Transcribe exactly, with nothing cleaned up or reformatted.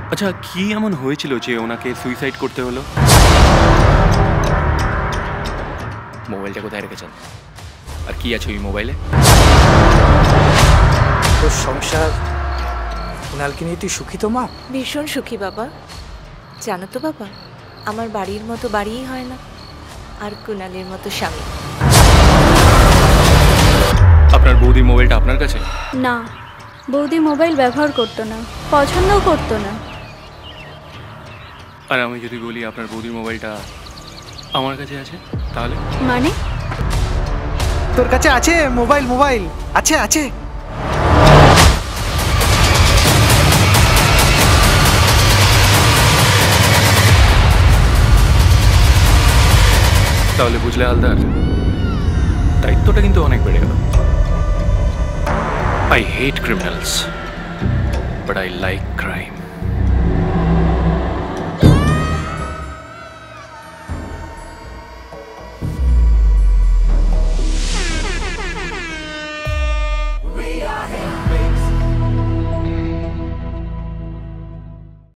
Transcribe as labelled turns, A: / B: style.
A: আচ্ছা কি এমন হয়েছিল যে ওনাকে সুইসাইড করতে হলো? মোবাইলটা কোথায় রেখেছেন আর কি আছে ওই মোবাইলে?
B: তোর সংসার কুণালকে নিয়ে তুই সুখী তো মা?
C: ভীষণ সুখী বাবা। জানো তো বাবা, আমার বাড়ির মতো বাড়িই হয় না, আর কুণালের মতো স্বামী।
A: আপনার বৌদির মোবাইলটা আপনার কাছে?
D: না, বৌদি মোবাইল ব্যবহার করতো না, পছন্দও করতো না।
A: আর আমি যদি বলি আপনার বৌদির মোবাইলটা আমার কাছে আছে তাহলে?
D: মানে?
B: তোর কাছে আছে মোবাইল? মোবাইল আছে আছে
A: তাহলে বুঝলে হালদার, দায়িত্বটা কিন্তু অনেক বেড়ে গেল। I hate criminals, but I like